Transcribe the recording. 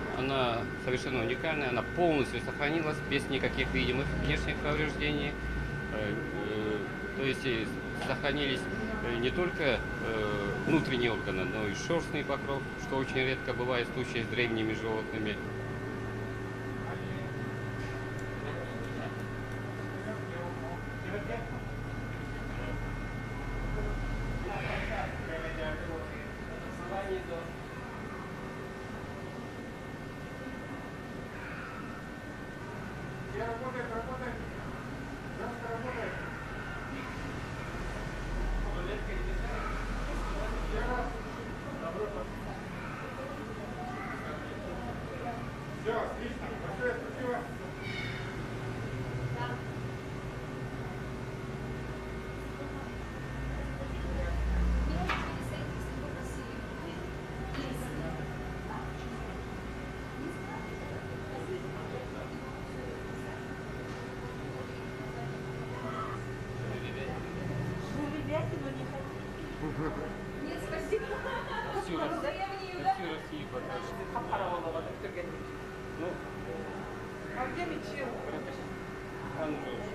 Она совершенно уникальная, она полностью сохранилась без никаких видимых внешних повреждений. То есть сохранились не только внутренние органы, но и шерстный покров, что очень редко бывает в случае с древними животными. Все, отлично. Большое спасибо. Нет, спасибо. Всю Россию покажет. Ну, А где мечи? он же